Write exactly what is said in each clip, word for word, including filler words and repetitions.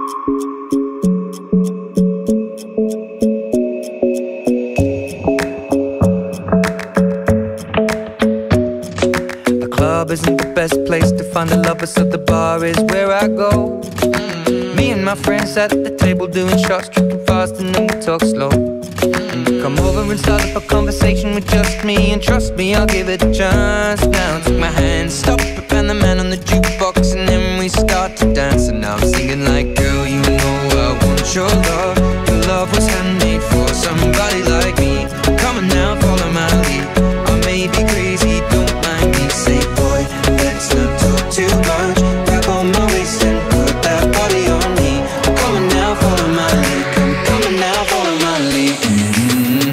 Isn't the best place to find a lover, so the bar is where I go. Me and my friends at the table doing shots, tripping fast, and then we talk slow. Come over and start up a conversation with just me, and trust me, I'll give it a chance. Now take my hand, stop it, and the man on the jukebox, and then we start to dance. And now I'm singing like, girl, you know I want your love. Your love was handmade for somebody like me. Come on now, follow my lead. I may be crazy, don't mind me. Say, boy, let's not talk too much. Grab on my waist and put that body on me. Come on now, follow my lead. Come, come on now, follow my lead. Mm-hmm.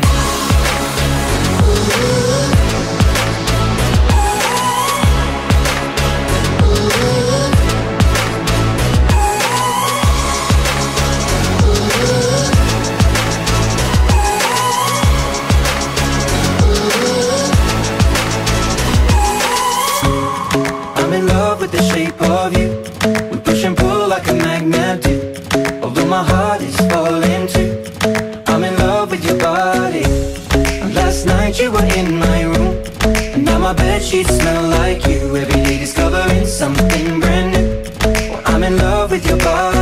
I'm in love with the shape of you. We push and pull like a magnet do. Although my heart is falling too, I'm in love with your body. And last night you were in my room, and now my bedsheets smell like you. Every day discovering something brand new. Well, I'm in love with your body.